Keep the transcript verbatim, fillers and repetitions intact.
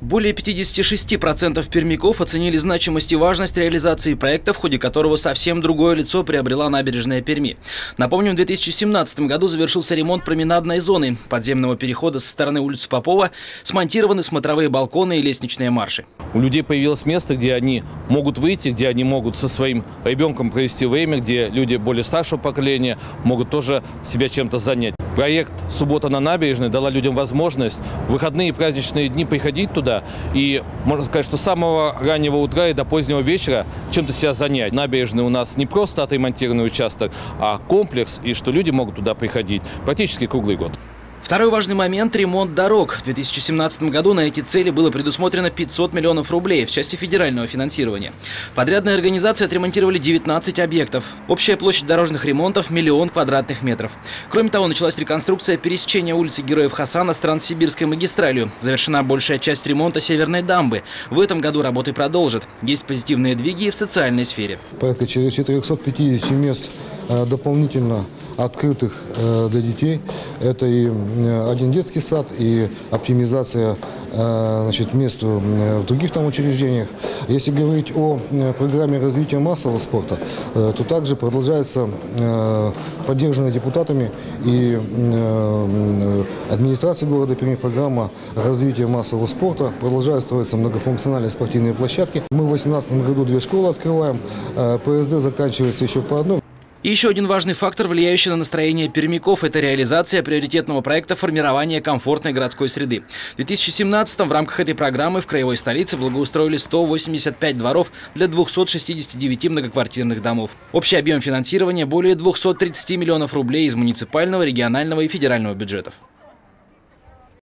Более пятидесяти шести процентов пермяков оценили значимость и важность реализации проекта, в ходе которого совсем другое лицо приобрела набережная Перми. Напомним, в две тысячи семнадцатом году завершился ремонт променадной зоны подземного перехода со стороны улицы Попова, смонтированы смотровые балконы и лестничные марши. У людей появилось место, где они могут выйти, где они могут со своим ребенком провести время, где люди более старшего поколения могут тоже себя чем-то занять. Проект «Суббота на набережной» дала людям возможность в выходные и праздничные дни приходить туда и, можно сказать, что с самого раннего утра и до позднего вечера чем-то себя занять. Набережная у нас не просто отремонтированный участок, а комплекс, и что люди могут туда приходить практически круглый год. Второй важный момент – ремонт дорог. В две тысячи семнадцатом году на эти цели было предусмотрено пятьсот миллионов рублей в части федерального финансирования. Подрядные организации отремонтировали девятнадцать объектов. Общая площадь дорожных ремонтов – миллион квадратных метров. Кроме того, началась реконструкция пересечения улицы Героев Хасана с Транссибирской магистралью. Завершена большая часть ремонта Северной дамбы. В этом году работы продолжат. Есть позитивные двиги и в социальной сфере. Порядка четырёхсот пятидесяти мест дополнительно открытых для детей. Это и один детский сад, и оптимизация, значит, мест в других там учреждениях. Если говорить о программе развития массового спорта, то также продолжается поддержанная депутатами и администрацией города Перми программа развития массового спорта. Продолжают строиться многофункциональные спортивные площадки. Мы в две тысячи восемнадцатом году две школы открываем, ПСД заканчивается еще по одной. И еще один важный фактор, влияющий на настроение пермяков – это реализация приоритетного проекта формирования комфортной городской среды. В две тысячи семнадцатом в рамках этой программы в краевой столице благоустроили сто восемьдесят пять дворов для двухсот шестидесяти девяти многоквартирных домов. Общий объем финансирования – более двухсот тридцати миллионов рублей из муниципального, регионального и федерального бюджетов.